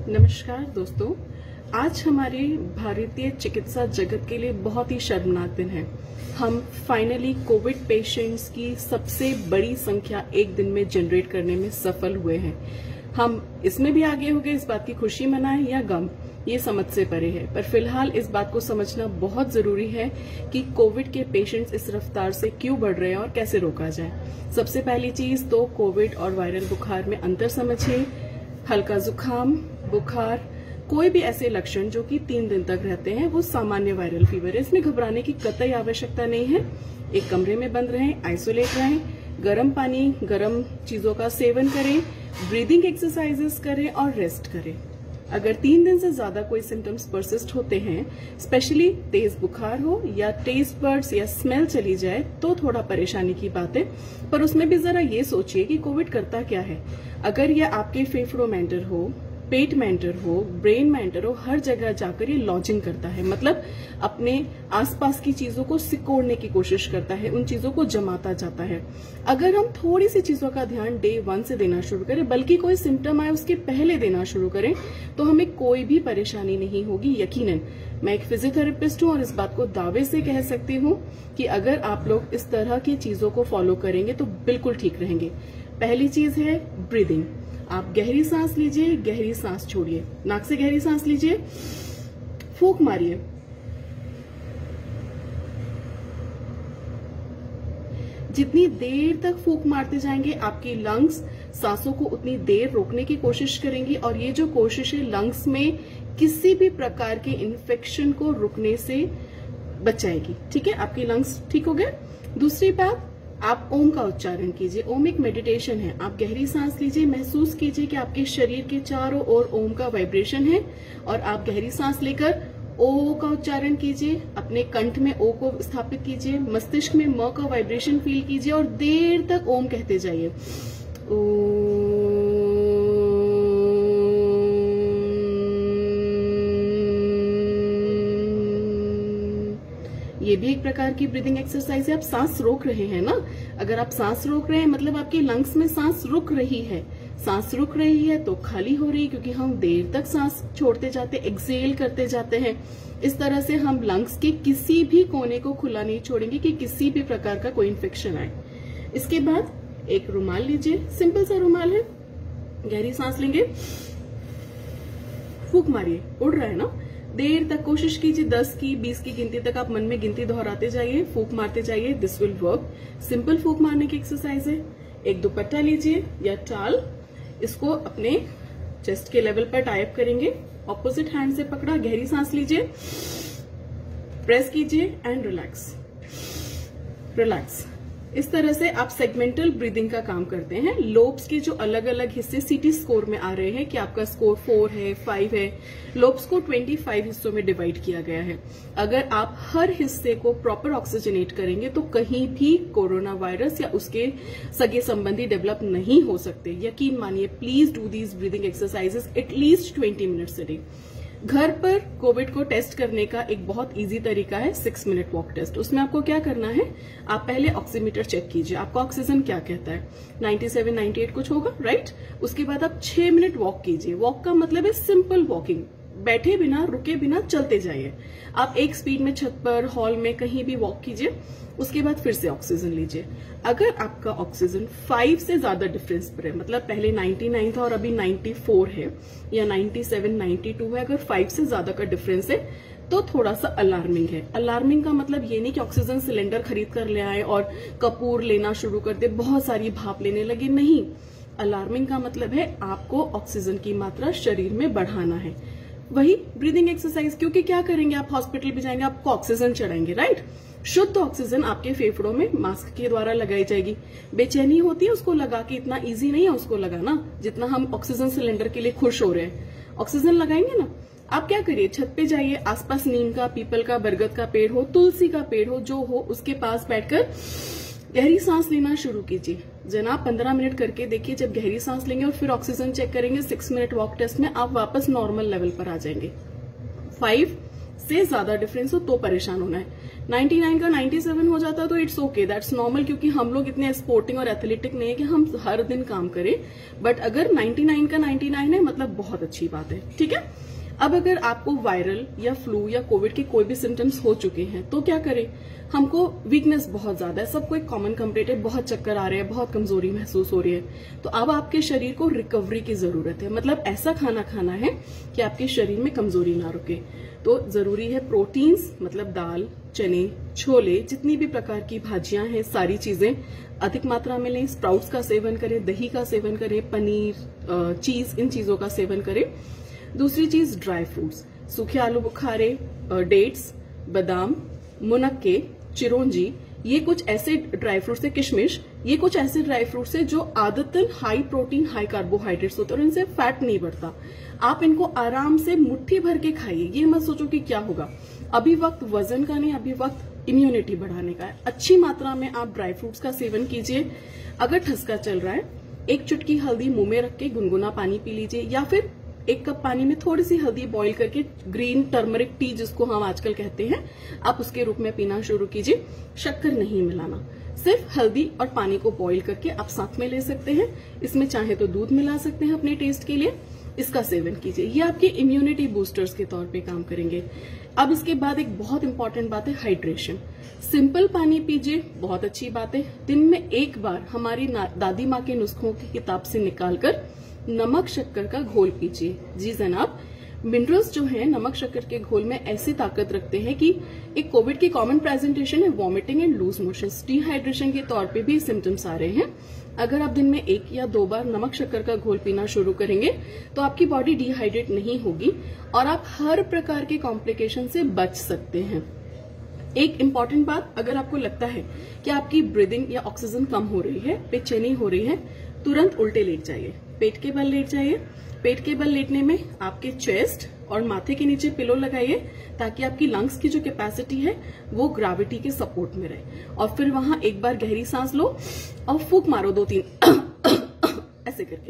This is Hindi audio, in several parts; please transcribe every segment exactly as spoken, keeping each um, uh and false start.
नमस्कार दोस्तों, आज हमारे भारतीय चिकित्सा जगत के लिए बहुत ही शर्मनाक दिन है। हम फाइनली कोविड पेशेंट्स की सबसे बड़ी संख्या एक दिन में जनरेट करने में सफल हुए हैं। हम इसमें भी आगे हो गए, इस बात की खुशी मनाएं या गम, ये समझ से परे है। पर फिलहाल इस बात को समझना बहुत जरूरी है कि कोविड के पेशेंट्स इस रफ्तार से क्यों बढ़ रहे हैं और कैसे रोका जाए। सबसे पहली चीज तो कोविड और वायरल बुखार में अंतर समझिए। हल्का जुकाम, बुखार, कोई भी ऐसे लक्षण जो कि तीन दिन तक रहते हैं वो सामान्य वायरल फीवर है। इसमें घबराने की कतई आवश्यकता नहीं है। एक कमरे में बंद रहें, आइसोलेट रहें, गर्म पानी, गर्म चीजों का सेवन करें, ब्रीदिंग एक्सरसाइजेस करें और रेस्ट करें। अगर तीन दिन से ज्यादा कोई सिम्टम्स परसिस्ट होते हैं, स्पेशली तेज बुखार हो या टेस्ट बर्ड्स या स्मेल चली जाए, तो थोड़ा परेशानी की बात है। पर उसमें भी जरा ये सोचिए कि कोविड करता क्या है। अगर यह आपके फेफड़ों में एंटर हो, पेट में एंटर हो, ब्रेन में एंटर हो, हर जगह जाकर ये लॉजिंग करता है। मतलब अपने आसपास की चीजों को सिकोड़ने की कोशिश करता है, उन चीजों को जमाता जाता है। अगर हम थोड़ी सी चीजों का ध्यान डे वन से देना शुरू करें, बल्कि कोई सिम्टम आए उसके पहले देना शुरू करें, तो हमें कोई भी परेशानी नहीं होगी। यकीनन मैं एक फिजियोथेरेपिस्ट हूं और इस बात को दावे से कह सकती हूं कि अगर आप लोग इस तरह की चीजों को फॉलो करेंगे तो बिल्कुल ठीक रहेंगे। पहली चीज है ब्रीदिंग। आप गहरी सांस लीजिए, गहरी सांस छोड़िए। नाक से गहरी सांस लीजिए, फूंक मारिए। जितनी देर तक फूंक मारते जाएंगे, आपकी लंग्स सांसों को उतनी देर रोकने की कोशिश करेंगी और ये जो कोशिश है लंग्स में किसी भी प्रकार के इन्फेक्शन को रुकने से बचाएगी। ठीक है, आपकी लंग्स ठीक हो गए। दूसरी बात, आप ओम का उच्चारण कीजिए। ओम एक मेडिटेशन है। आप गहरी सांस लीजिए, महसूस कीजिए कि आपके शरीर के चारों ओर ओम का वाइब्रेशन है और आप गहरी सांस लेकर ओ का उच्चारण कीजिए। अपने कंठ में ओ को स्थापित कीजिए, मस्तिष्क में म का वाइब्रेशन फील कीजिए और देर तक ओम कहते जाइए। ओ ये भी एक प्रकार की ब्रीदिंग एक्सरसाइज है। आप सांस रोक रहे हैं ना। अगर आप सांस रोक रहे हैं मतलब आपके लंग्स में सांस रुक रही है। सांस रुक रही है तो खाली हो रही है, क्योंकि हम देर तक सांस छोड़ते जाते, एक्सेल करते जाते हैं। इस तरह से हम लंग्स के किसी भी कोने को खुला नहीं छोड़ेंगे कि किसी भी प्रकार का कोई इन्फेक्शन आए। इसके बाद एक रुमाल लीजिए, सिंपल सा रुमाल है। गहरी सांस लेंगे, फूंक मारिए। उड़ रहा है ना। देर तक कोशिश कीजिए, दस की बीस की गिनती तक आप मन में गिनती दोहराते जाइए, फूंक मारते जाइए। This will work. सिंपल फूंक मारने की एक्सरसाइज है। एक दुपट्टा लीजिए या टाल, इसको अपने चेस्ट के लेवल पर टाइप करेंगे, ऑपोजिट हैंड से पकड़ा, गहरी सांस लीजिए, प्रेस कीजिए एंड रिलैक्स रिलैक्स। इस तरह से आप सेगमेंटल ब्रीदिंग का काम करते हैं। लोब्स के जो अलग अलग हिस्से सीटी स्कोर में आ रहे हैं कि आपका स्कोर फोर है, फाइव है, लोब्स को पच्चीस हिस्सों में डिवाइड किया गया है। अगर आप हर हिस्से को प्रॉपर ऑक्सीजनेट करेंगे तो कहीं भी कोरोना वायरस या उसके सगे संबंधी डेवलप नहीं हो सकते। यकीन मानिए, please do these breathing exercises at least twenty minutes a day. घर पर कोविड को टेस्ट करने का एक बहुत इजी तरीका है सिक्स मिनट वॉक टेस्ट। उसमें आपको क्या करना है, आप पहले ऑक्सीमीटर चेक कीजिए, आपका ऑक्सीजन क्या कहता है, सत्तानवे, अट्ठानवे कुछ होगा, राइट। उसके बाद आप छह मिनट वॉक कीजिए। वॉक का मतलब है सिंपल वॉकिंग, बैठे बिना, रुके बिना चलते जाइए। आप एक स्पीड में छत पर, हॉल में, कहीं भी वॉक कीजिए। उसके बाद फिर से ऑक्सीजन लीजिए। अगर आपका ऑक्सीजन फाइव से ज्यादा डिफरेंस पर है, मतलब पहले निन्यानवे था और अभी चौरानवे है या सत्तानवे, बानवे है, अगर फाइव से ज्यादा का डिफरेंस है तो थोड़ा सा अलार्मिंग है। अलार्मिंग का मतलब ये नहीं कि ऑक्सीजन सिलेंडर खरीद कर ले आए और कपूर लेना शुरू कर दे, बहुत सारी भाप लेने लगे, नहीं। अलार्मिंग का मतलब है आपको ऑक्सीजन की मात्रा शरीर में बढ़ाना है। वही ब्रीदिंग एक्सरसाइज, क्योंकि क्या करेंगे, आप हॉस्पिटल भी जाएंगे, आपको ऑक्सीजन चढ़ाएंगे, राइट। शुद्ध ऑक्सीजन आपके फेफड़ों में मास्क के द्वारा लगाई जाएगी। बेचैनी होती है उसको लगा के, इतना इजी नहीं है उसको लगाना जितना हम ऑक्सीजन सिलेंडर के लिए खुश हो रहे हैं। ऑक्सीजन लगाएंगे ना। आप क्या करिए, छत पे जाइए, आसपास नीम का, पीपल का, बरगद का पेड़ हो, तुलसी का पेड़ हो, जो हो उसके पास बैठकर गहरी सांस लेना शुरू कीजिए। जनाब पंद्रह मिनट करके देखिए, जब गहरी सांस लेंगे और फिर ऑक्सीजन चेक करेंगे सिक्स मिनट वॉक टेस्ट में, आप वापस नॉर्मल लेवल पर आ जाएंगे। फाइव से ज्यादा डिफरेंस हो तो परेशान होना है। निन्यानवे का सत्तानवे हो जाता तो इट्स ओके, दैट्स नॉर्मल, क्योंकि हम लोग इतने स्पोर्टिंग और एथलेटिक नहीं है कि हम हर दिन काम करें। बट अगर निन्यानवे का निन्यानवे है मतलब बहुत अच्छी बात है, ठीक है। अब अगर आपको वायरल या फ्लू या कोविड के कोई भी सिम्टम्स हो चुके हैं तो क्या करें? हमको वीकनेस बहुत ज्यादा है, सबको एक कॉमन कंप्लेंट है, बहुत चक्कर आ रहे हैं, बहुत कमजोरी महसूस हो रही है, तो अब आपके शरीर को रिकवरी की जरूरत है। मतलब ऐसा खाना खाना है कि आपके शरीर में कमजोरी ना रुके। तो जरूरी है प्रोटीन्स, मतलब दाल, चने, छोले, जितनी भी प्रकार की भाजियां हैं, सारी चीजें अधिक मात्रा में लें। स्प्राउट्स का सेवन करें, दही का सेवन करें, पनीर, चीज, इन चीजों का सेवन करें। दूसरी चीज ड्राई फ्रूट्स, सूखे आलू बुखारे, डेट्स, बादाम, मुनक्के, चिरौंजी, ये कुछ ऐसे ड्राई फ्रूट्स है, किशमिश, ये कुछ ऐसे ड्राई फ्रूट्स है जो आदतन हाई प्रोटीन हाई कार्बोहाइड्रेट्स होते हैं और इनसे फैट नहीं बढ़ता। आप इनको आराम से मुट्ठी भर के खाइए, ये मत सोचो कि क्या होगा। अभी वक्त वजन का नहीं, अभी वक्त इम्यूनिटी बढ़ाने का है। अच्छी मात्रा में आप ड्राई फ्रूट्स का सेवन कीजिए। अगर ठसका चल रहा है, एक चुटकी हल्दी मुंह में रख के गुनगुना पानी पी लीजिए, या फिर एक कप पानी में थोड़ी सी हल्दी बॉईल करके, ग्रीन टर्मरिक टी जिसको हम आजकल कहते हैं, आप उसके रूप में पीना शुरू कीजिए। शक्कर नहीं मिलाना, सिर्फ हल्दी और पानी को बॉईल करके आप साथ में ले सकते हैं। इसमें चाहे तो दूध मिला सकते हैं अपने टेस्ट के लिए, इसका सेवन कीजिए। ये आपके इम्यूनिटी बूस्टर्स के तौर पे काम करेंगे। अब इसके बाद एक बहुत इंपॉर्टेंट बात है हाइड्रेशन। सिंपल पानी पीजिए, बहुत अच्छी बात है। दिन में एक बार हमारी दादी माँ के नुस्खों की किताब से निकालकर नमक शक्कर का घोल पीजिए। जी जनाब, मिनरल्स जो है नमक शक्कर के घोल में ऐसी ताकत रखते हैं कि एक कोविड की कॉमन प्रेजेंटेशन है vomiting and loose motions, dehydration के तौर पे भी सिम्टम्स आ रहे हैं। अगर आप दिन में एक या दो बार नमक शक्कर का घोल पीना शुरू करेंगे तो आपकी बॉडी डिहाइड्रेट नहीं होगी और आप हर प्रकार के कॉम्प्लिकेशन से बच सकते हैं। एक इम्पॉर्टेंट बात, अगर आपको लगता है कि आपकी ब्रीदिंग या ऑक्सीजन कम हो रही है, बेचैनी हो रही है, तुरंत उल्टे लेट जाइए, पेट के बल लेट जाइए। पेट के बल लेटने में आपके चेस्ट और माथे के नीचे पिलो लगाइए ताकि आपकी लंग्स की जो कैपेसिटी है वो ग्रेविटी के सपोर्ट में रहे। और फिर वहां एक बार गहरी सांस लो और फूंक मारो दो तीन ऐसे करके।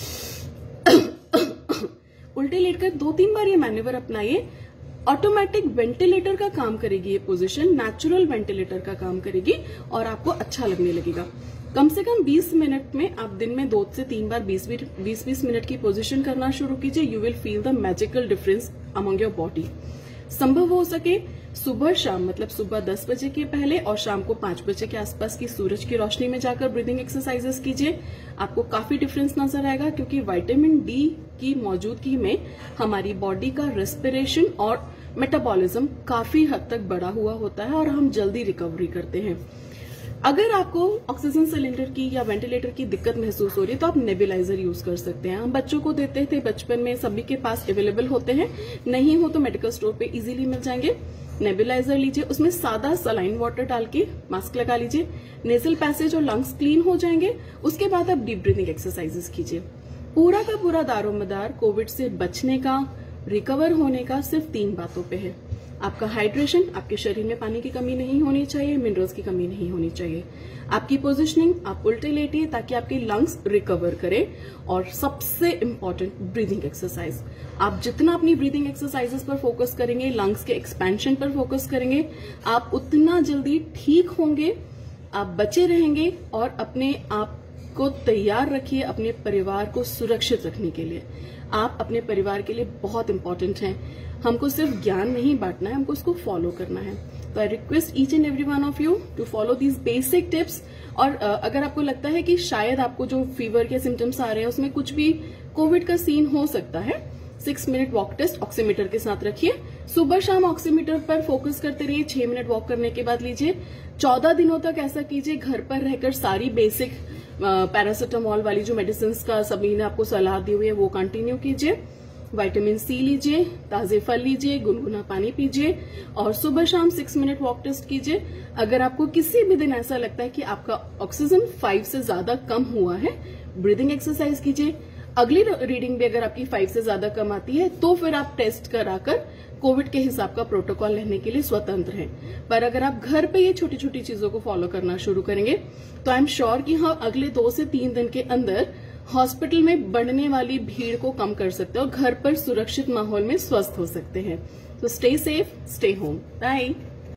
उल्टे लेटकर दो तीन बार ये मैन्युवर अपनाइए। ऑटोमेटिक वेंटिलेटर का काम करेगी ये पोजीशन, नेचुरल वेंटिलेटर का काम करेगी और आपको अच्छा लगने लगेगा। कम से कम बीस मिनट में आप दिन में दो से तीन बार बीस बीस मिनट की पोजीशन करना शुरू कीजिए। You will feel the magical difference among your body. संभव हो सके सुबह शाम, मतलब सुबह दस बजे के पहले और शाम को पांच बजे के आसपास की सूरज की रोशनी में जाकर ब्रीदिंग एक्सरसाइजेस कीजिए। आपको काफी डिफरेंस नजर आएगा, क्योंकि विटामिन डी की मौजूदगी में हमारी बॉडी का रेस्पिरेशन और मेटाबॉलिज्म काफी हद तक बढ़ा हुआ होता है और हम जल्दी रिकवरी करते हैं। अगर आपको ऑक्सीजन सिलेंडर की या वेंटिलेटर की दिक्कत महसूस हो रही है तो आप नेबुलाइजर यूज कर सकते हैं। हम बच्चों को देते थे बचपन में, सभी के पास अवेलेबल होते हैं, नहीं हो तो मेडिकल स्टोर पे इजीली मिल जाएंगे। नेबुलाइजर लीजिए, उसमें सादा सलाइन वाटर डाल के मास्क लगा लीजिए, नेजल पैसेज और लंग्स क्लीन हो जाएंगे। उसके बाद आप डीप ब्रीथिंग एक्सरसाइजेस कीजिए। पूरा का पूरा दारोमदार कोविड से बचने का, रिकवर होने का सिर्फ तीन बातों पे है। आपका हाइड्रेशन, आपके शरीर में पानी की कमी नहीं होनी चाहिए, मिनरल्स की कमी नहीं होनी चाहिए। आपकी पोजीशनिंग, आप उल्टे लेटिए ताकि आपके लंग्स रिकवर करें। और सबसे इंपॉर्टेंट, ब्रीदिंग एक्सरसाइज। आप जितना अपनी ब्रीदिंग एक्सरसाइजेस पर फोकस करेंगे, लंग्स के एक्सपेंशन पर फोकस करेंगे, आप उतना जल्दी ठीक होंगे, आप बचे रहेंगे और अपने आप को तैयार रखिए अपने परिवार को सुरक्षित रखने के लिए। आप अपने परिवार के लिए बहुत इंपॉर्टेंट हैं। हमको सिर्फ ज्ञान नहीं बांटना है, हमको उसको फॉलो करना है। तो I request each and every one of you to follow these basic tips. और अगर आपको लगता है कि शायद आपको जो फीवर के सिम्टम्स आ रहे हैं उसमें कुछ भी कोविड का सीन हो सकता है, six minute walk test oximeter के साथ रखिए। सुबह शाम ऑक्सीमीटर पर फोकस करते रहिए। छह मिनट वॉक करने के बाद लीजिए। चौदह दिनों तक ऐसा कीजिए। घर पर रहकर सारी बेसिक पैरासिटामोल वाली जो मेडिसिन का सभी ने आपको सलाह दी हुई है वो कंटिन्यू कीजिए। विटामिन सी लीजिए, ताजे फल लीजिए, गुनगुना पानी पीजिए और सुबह शाम सिक्स मिनट वॉक टेस्ट कीजिए। अगर आपको किसी भी दिन ऐसा लगता है कि आपका ऑक्सीजन फाइव से ज्यादा कम हुआ है, ब्रीदिंग एक्सरसाइज कीजिए। अगली रीडिंग भी अगर आपकी फाइव से ज्यादा कम आती है तो फिर आप टेस्ट कराकर कोविड के हिसाब का प्रोटोकॉल लेने के लिए स्वतंत्र हैं। पर अगर आप घर पे ये छोटी छोटी चीजों को फॉलो करना शुरू करेंगे तो आई एम श्योर कि हाँ अगले दो से तीन दिन के अंदर हॉस्पिटल में बढ़ने वाली भीड़ को कम कर सकते हैं और घर पर सुरक्षित माहौल में स्वस्थ हो सकते हैं। तो stay safe, stay home. Bye.